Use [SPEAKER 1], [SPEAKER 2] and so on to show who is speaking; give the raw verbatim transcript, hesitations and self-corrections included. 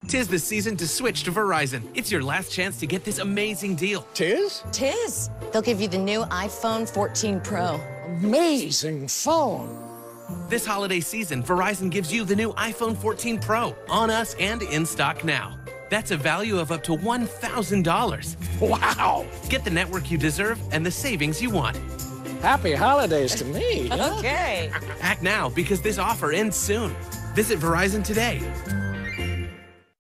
[SPEAKER 1] 'Tis the season to switch to Verizon. It's your last chance to get this amazing deal.
[SPEAKER 2] Tis?
[SPEAKER 3] Tis. They'll give you the new iPhone fourteen Pro.
[SPEAKER 2] Amazing phone.
[SPEAKER 1] This holiday season, Verizon gives you the new iPhone fourteen Pro on us and in stock now. That's a value of up to one thousand dollars.
[SPEAKER 2] Wow.
[SPEAKER 1] Get the network you deserve and the savings you want.
[SPEAKER 2] Happy holidays to me. Huh?
[SPEAKER 3] Okay.
[SPEAKER 1] Act now because this offer ends soon. Visit Verizon today.